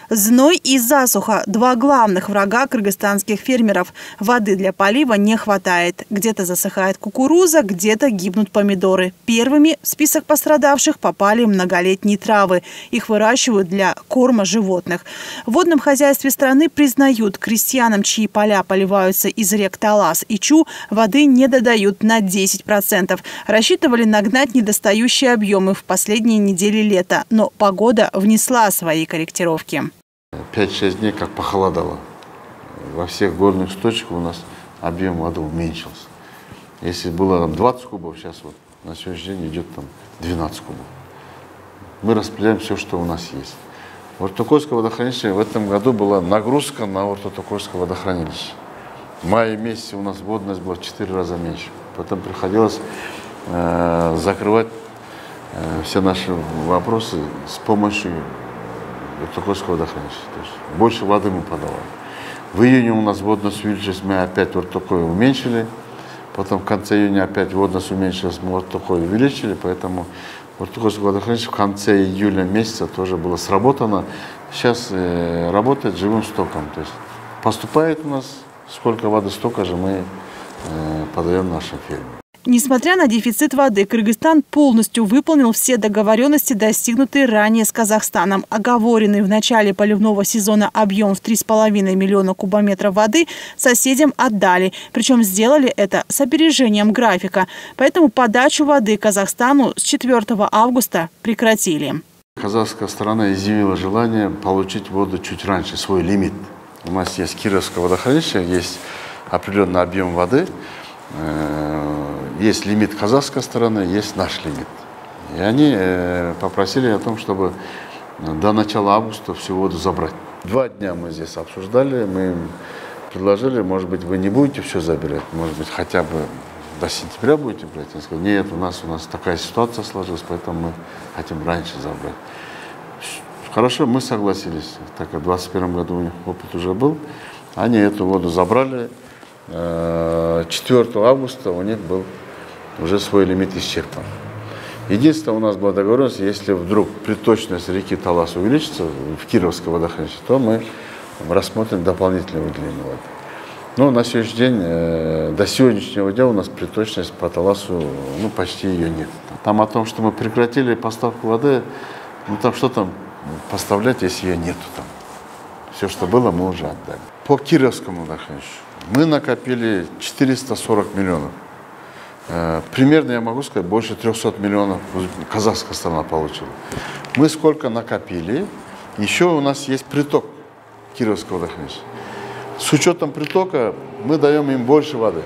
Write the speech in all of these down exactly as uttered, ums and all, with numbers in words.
Зной и засуха – два главных врага кыргызстанских фермеров. Воды для полива не хватает. Где-то засыхает кукуруза, где-то гибнут помидоры. Первыми в список пострадавших попали многолетние травы. Их выращивают для корма животных. В водном хозяйстве страны признают, крестьянам, чьи поля поливаются из рек Талас и Чу, воды не додают на десять процентов. Рассчитывали нагнать недостающие объемы в последние недели лета, но погода внесла свои корректировки. пять-шесть дней как похолодало. Во всех горных источниках у нас объем воды уменьшился. Если было двадцать кубов, сейчас вот на сегодняшний день идет там двенадцать кубов. Мы распределяем все, что у нас есть. В Ортокольское водохранилище в этом году была нагрузка на Ортокольское водохранилище. В мае месяце у нас водность была в четыре раза меньше. Потом приходилось э, закрывать э, все наши вопросы с помощью Ортокольского водохранилища. То есть больше воды мы подавали. В июне у нас водность увеличилась, мы опять Ортокой уменьшили. Потом в конце июня опять водность уменьшилась, мы Ортокой увеличили. Поэтому Ортокольское водохранилище в конце июля месяца тоже было сработано. Сейчас э, работает живым стоком. То есть поступает у нас сколько воды, столько же мы э, подаем нашим фермерам. Несмотря на дефицит воды, Кыргызстан полностью выполнил все договоренности, достигнутые ранее с Казахстаном. Оговоренный в начале поливного сезона объем в три с половиной миллиона кубометров воды соседям отдали. Причем сделали это с опережением графика. Поэтому подачу воды Казахстану с четвёртого августа прекратили. Казахская сторона изъявила желание получить воду чуть раньше, свой лимит. У нас есть Кировское водохранилище, есть определенный объем воды. Есть лимит казахской стороны, есть наш лимит. И они попросили о том, чтобы до начала августа всю воду забрать. Два дня мы здесь обсуждали, мы им предложили, может быть, вы не будете все забирать, может быть, хотя бы до сентября будете брать. Они сказали, нет, у нас, у нас такая ситуация сложилась, поэтому мы хотим раньше забрать. Хорошо, мы согласились, так как в двадцать первом году у них опыт уже был. Они эту воду забрали. четвёртого августа у них был уже свой лимит исчерпан. Единственное, у нас была договоренность, если вдруг приточность реки Талас увеличится в Кировское водохранилище, то мы рассмотрим дополнительное выделение воды. Но на сегодняшний день, до сегодняшнего дня у нас приточность по Таласу, ну, почти ее нет. Там о том, что мы прекратили поставку воды, ну там что там поставлять, если ее нету там. Все, что было, мы уже отдали. По Кировскому водохранилищу мы накопили четыреста сорок миллионов. Примерно, я могу сказать, больше трёхсот миллионов казахская сторона получила. Мы сколько накопили, еще у нас есть приток Кировского водохранилища. С учетом притока мы даем им больше воды.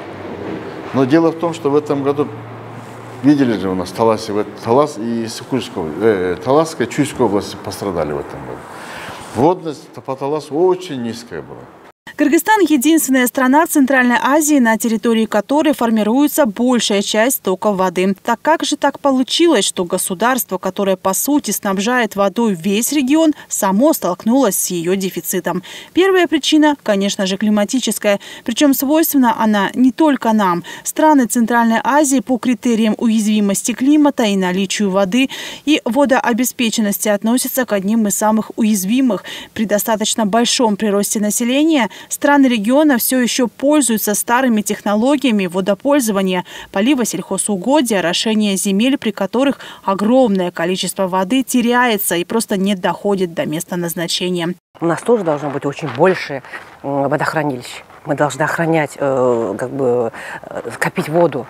Но дело в том, что в этом году, видели же у нас Талас, Талас и э, Таласская и Чуйская области пострадали в этом году. Водность по Таласу очень низкая была. Кыргызстан – единственная страна в Центральной Азии, на территории которой формируется большая часть стоков воды. Так как же так получилось, что государство, которое по сути снабжает водой весь регион, само столкнулось с ее дефицитом? Первая причина, конечно же, климатическая. Причем свойственна она не только нам. Страны Центральной Азии по критериям уязвимости климата и наличию воды и водообеспеченности относятся к одним из самых уязвимых. При достаточно большом приросте населения страны региона все еще пользуются старыми технологиями водопользования, полива сельхозугодия, орошения земель, при которых огромное количество воды теряется и просто не доходит до места назначения. У нас тоже должно быть очень больше водохранилищ. Мы должны охранять, как бы, копить воду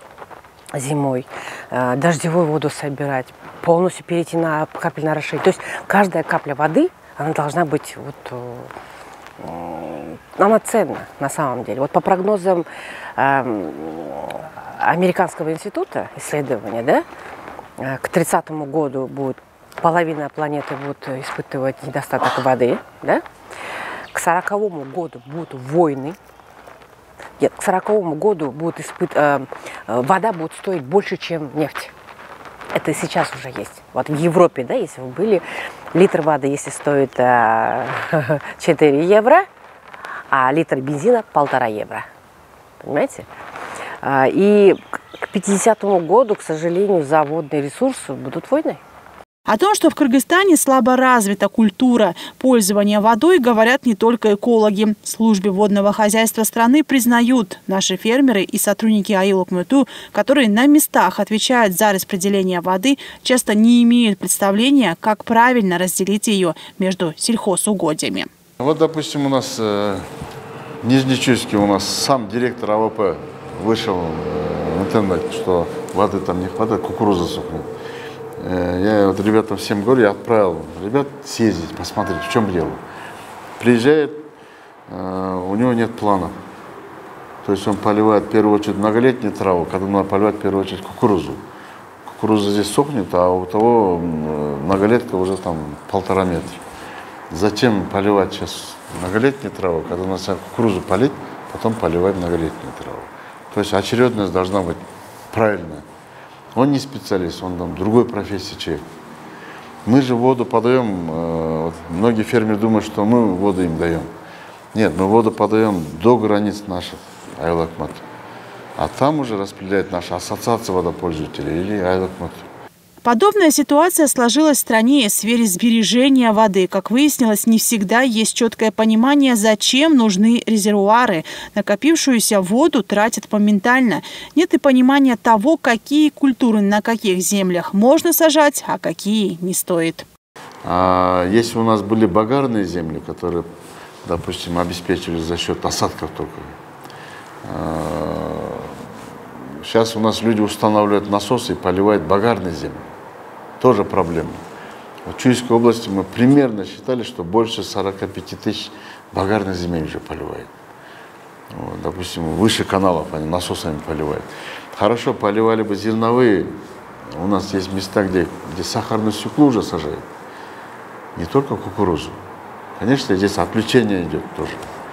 зимой, дождевую воду собирать, полностью перейти на капельное орошение. То есть каждая капля воды, она должна быть вот, она ценна на самом деле. Вот по прогнозам э, Американского института исследования, да, э, к тридцатому году будет половина планеты будет испытывать недостаток воды, да? К сороковому году будут войны. Нет, к сороковому году будет испыт... э, вода будет стоить больше, чем нефть. Это сейчас уже есть. Вот в Европе, да, если вы были, литр воды, если стоит э, четыре евро, а литр бензина полтора евро. Понимаете? И к пятидесятому году, к сожалению, за водные ресурсы будут войны. О том, что в Кыргызстане слабо развита культура пользования водой, говорят не только экологи. В службе водного хозяйства страны признают, наши фермеры и сотрудники Айыл-Өкмөтү, которые на местах отвечают за распределение воды, часто не имеют представления, как правильно разделить ее между сельхозугодьями. Вот, допустим, у нас э, в Нижнечуйске у нас сам директор А В П вышел э, в интернет, что воды там не хватает, кукуруза сохнет. Я вот ребятам всем говорю, я отправил ребят съездить, посмотреть, в чем дело. Приезжает, у него нет плана. То есть он поливает в первую очередь многолетнюю траву, когда надо поливать в первую очередь кукурузу. Кукуруза здесь сохнет, а у того многолетка уже там полтора метра. Зачем поливать сейчас многолетнюю траву, когда надо кукурузу полить, потом поливать многолетнюю траву. То есть очередность должна быть правильная. Он не специалист, он там другой профессии человек. Мы же воду подаем, э, многие фермеры думают, что мы воду им даем. Нет, мы воду подаем до границ наших Айыл-Өкмөт. А там уже распределяет наша ассоциация водопользователей или Айыл-Өкмөт. Подобная ситуация сложилась в стране в сфере сбережения воды. Как выяснилось, не всегда есть четкое понимание, зачем нужны резервуары. Накопившуюся воду тратят моментально. Нет и понимания того, какие культуры на каких землях можно сажать, а какие не стоит. А если у нас были багарные земли, которые, допустим, обеспечивались за счет осадков только, сейчас у нас люди устанавливают насосы и поливают багарные земли. Тоже проблема. В Чуйской области мы примерно считали, что больше сорока пяти тысяч багарных земель уже поливают. Вот, допустим, выше каналов они насосами поливают. Хорошо поливали бы зерновые. У нас есть места, где, где сахарную свеклу уже сажают. Не только кукурузу. Конечно, здесь отключение идет тоже.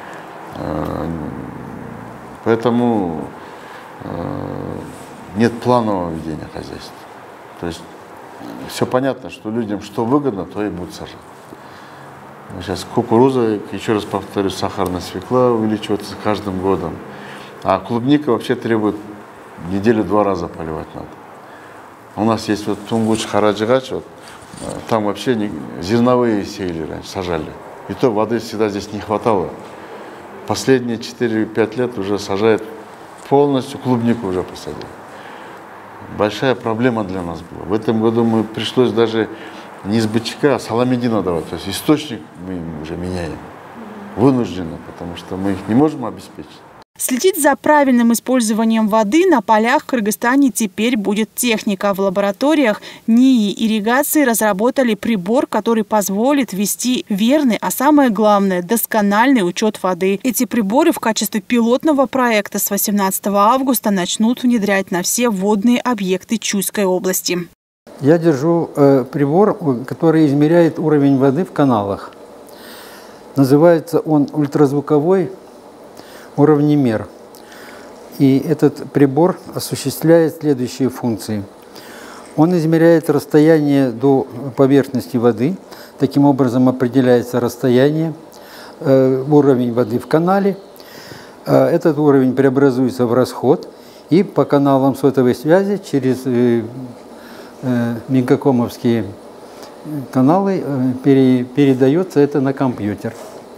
Поэтому нет планового ведения хозяйства. То есть все понятно, что людям что выгодно, то и будут сажать. Сейчас кукуруза, еще раз повторю, сахарная свекла увеличивается каждым годом. А клубника вообще требует неделю два раза поливать надо. У нас есть вот Тунгуч, Хараджигач, вот, там вообще не, зерновые сеяли раньше, сажали. И то воды всегда здесь не хватало. Последние четыре-пять лет уже сажают полностью, клубнику уже посадили. Большая проблема для нас была. В этом году мы пришлось даже не из бычка, а саламидина давать. То есть источник мы им уже меняем. Вынужденно, потому что мы их не можем обеспечить. Следить за правильным использованием воды на полях в Кыргызстане теперь будет техника. В лабораториях НИИ ирригации разработали прибор, который позволит вести верный, а самое главное, доскональный учет воды. Эти приборы в качестве пилотного проекта с восемнадцатого августа начнут внедрять на все водные объекты Чуйской области. Я держу э, прибор, который измеряет уровень воды в каналах. Называется он ультразвуковой уровнемер. И этот прибор осуществляет следующие функции. Он измеряет расстояние до поверхности воды. Таким образом определяется расстояние, э, уровень воды в канале. Э, этот уровень преобразуется в расход. И по каналам сотовой связи через э, э, мегакомовские каналы э, пере, передается это на компьютер.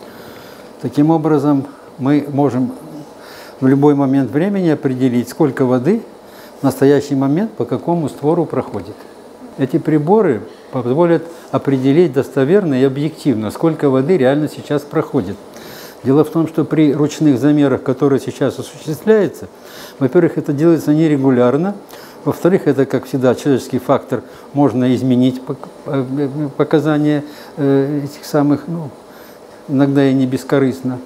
Таким образом, мы можем в любой момент времени определить, сколько воды в настоящий момент по какому створу проходит. Эти приборы позволят определить достоверно и объективно, сколько воды реально сейчас проходит. Дело в том, что при ручных замерах, которые сейчас осуществляются, во-первых, это делается нерегулярно, во-вторых, это, как всегда, человеческий фактор, можно изменить показания этих самых, ну, иногда и не бескорыстно.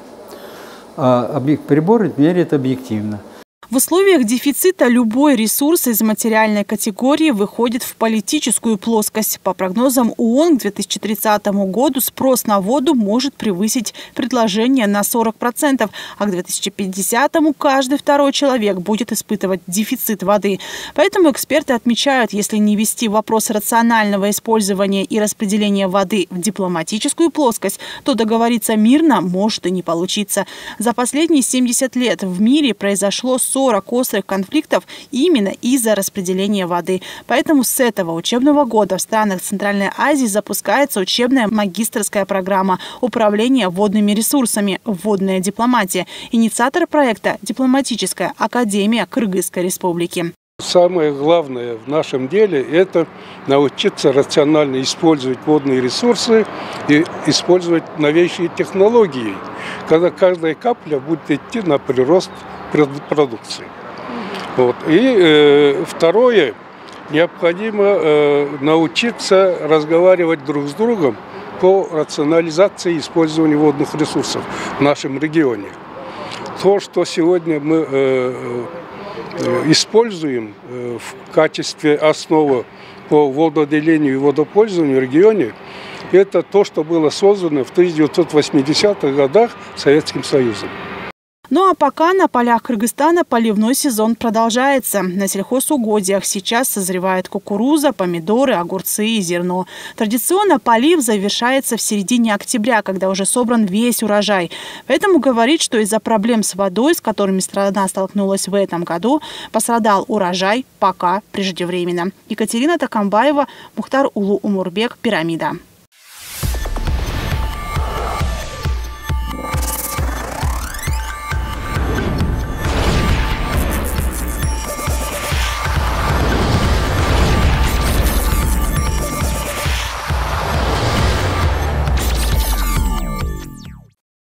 А объект прибора меряет объективно. В условиях дефицита любой ресурс из материальной категории выходит в политическую плоскость. По прогнозам ООН, к две тысячи тридцатому году спрос на воду может превысить предложение на сорок процентов, а к две тысячи пятидесятому каждый второй человек будет испытывать дефицит воды. Поэтому эксперты отмечают, если не вести вопрос рационального использования и распределения воды в дипломатическую плоскость, то договориться мирно может и не получиться. За последние семьдесят лет в мире произошло сорок сорок острых конфликтов именно из-за распределения воды. Поэтому с этого учебного года в странах Центральной Азии запускается учебная магистерская программа управления водными ресурсами «Водная дипломатия». Инициатор проекта – Дипломатическая академия Кыргызской республики. Самое главное в нашем деле – это научиться рационально использовать водные ресурсы и использовать новейшие технологии, когда каждая капля будет идти на прирост продукции. Вот. И э, второе, необходимо э, научиться разговаривать друг с другом по рационализации использования водных ресурсов в нашем регионе. То, что сегодня мы э, используем в качестве основы по водоотделению и водопользованию в регионе, это то, что было создано в тысяча девятьсот восьмидесятых годах Советским Союзом. Ну а пока на полях Кыргызстана поливной сезон продолжается. На сельхозугодиях сейчас созревает кукуруза, помидоры, огурцы и зерно. Традиционно полив завершается в середине октября, когда уже собран весь урожай. Поэтому говорит, что из-за проблем с водой, с которыми страна столкнулась в этом году, пострадал урожай пока преждевременно. Екатерина Такамбаева, Мухтар Улу Умурбек, Пирамида.